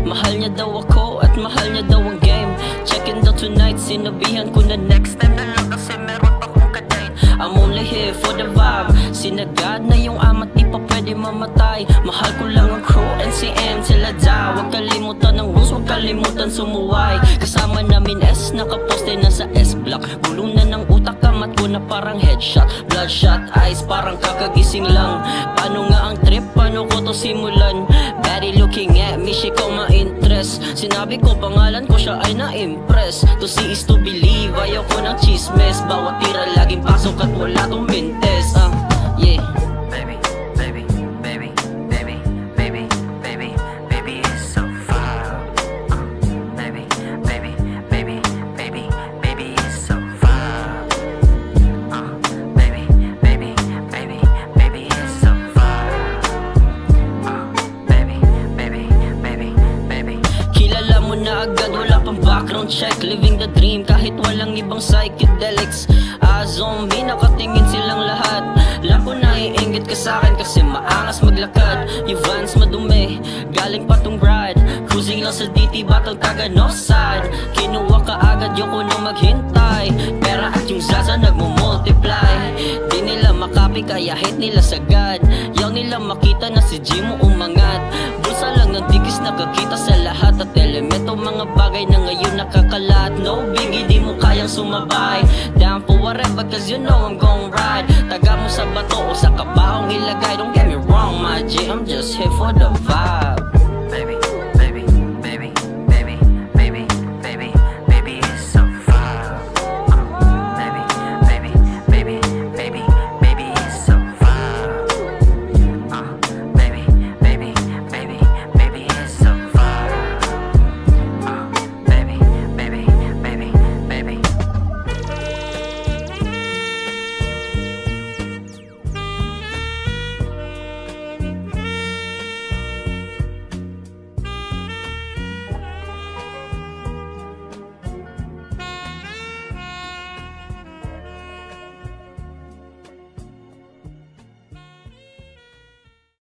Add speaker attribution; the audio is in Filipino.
Speaker 1: Mahal niya daw ako at mahal niya daw ang game. Checkin daw tonight, sinabihan ko na next time na lang kasi meron pa kong kadate. I'm only here for the vibe. Sinagad na yung amat, di pa pwede mamatay. Mahal ko lang ang crew, NCM till I die. Huwag kalimutan ng rules, huwag kalimutan sumuway. Kasama namin S, nakaposte na sa S-block. Gulong na ng utak, kamat ko na parang headshot. Bloodshot eyes, parang kakagising lang. Paano nga ang trip, paano ko to simulan? Baddie looking at me, she ko ma-interest. Sinabi ko pangalan ko, siya ay na-impress. To see is to believe, ayaw ko ng chismes. Bawat tira laging pasok at wala tong mintes. Yeah.
Speaker 2: Baby, baby, baby, baby, baby, baby, baby, it's so far. Baby, baby, baby, baby, baby, it's so far. Baby, baby, baby, baby, it's so far. Baby, baby, baby, baby.
Speaker 1: Kilala mo na agad, wala pang background check. Living the dream kahit walang ibang psychedelics. Zombie, nakatingin silang lahat. Lang ko naiinggit ka sa'kin kasi maangas maglakad. Yung Vans madumi, galing pa tong ride. Cruising lang sa DT, batang taga Northside. Kinuha ka agad, yung ko nang maghintay. Pera at yung Zaza nagmumultiply. Di nila makapi kaya hit nila sagad. Yaw nila makita na si Jimo umangat. Bulsa lang ng tigis nakakita sa lahat. At elemento mga bagay na ngayon nakakalat. No biggie, di mo kayang sumabay. Down for whatever cause you know I'm gon' ride. Taga mo sa bato o sa kabahong ilagay. Don't get me wrong my G, I'm just here for the vibe.